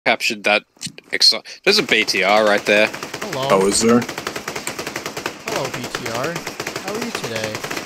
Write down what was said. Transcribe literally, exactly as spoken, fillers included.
captured that. Exci There's a B T R right there. Hello. Oh, is there? Hello, B T R. How are you today?